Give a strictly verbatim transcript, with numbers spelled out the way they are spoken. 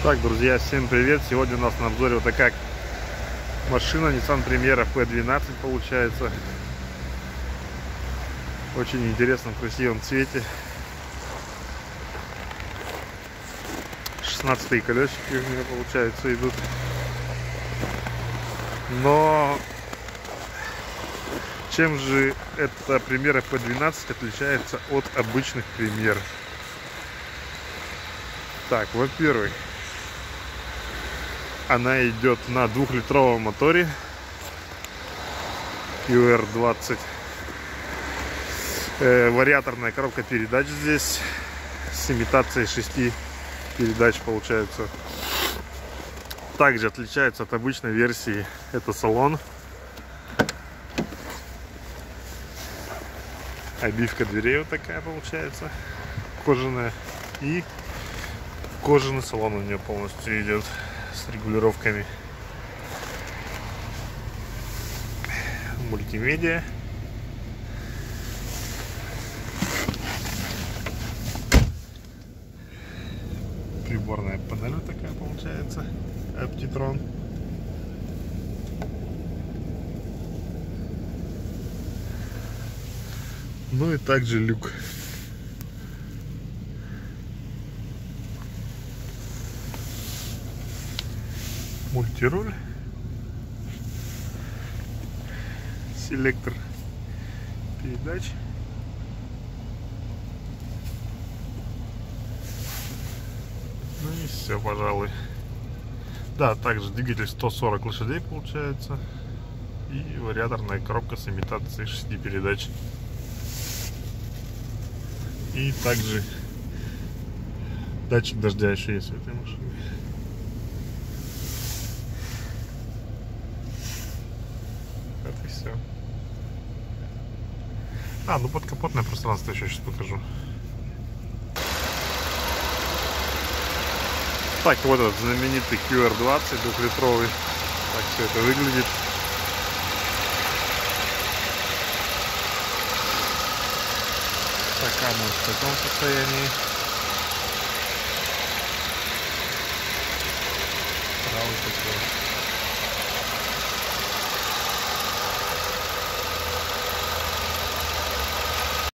Так, друзья, всем привет! Сегодня у нас на обзоре вот такая машина Nissan Primera пэ двенадцать получается. Очень интересном, красивом цвете. шестнадцатые колесики у меня получается идут. Но чем же эта Primera пэ двенадцать отличается от обычных Пример? Так, во-первых, она идет на двухлитровом моторе ю эр двадцать. Э, вариаторная коробка передач здесь с имитацией шести передач получается. Также отличается от обычной версии это салон. Обивка дверей вот такая получается, кожаная, и кожаный салон у нее полностью идет с регулировками. Мультимедиа. Приборная панель вот такая получается. Optitron. Ну и также люк. Мультируль, селектор передач, ну и все, пожалуй. Да, также двигатель сто сорок лошадей получается, и вариаторная коробка с имитацией шести передач. И также датчик дождя еще есть в этой машине. Это все. А, ну подкапотное пространство еще сейчас покажу. Так, вот этот знаменитый ку эр двадцать двухлитровый. Так все это выглядит. Стакан вот в таком состоянии. Правый такой.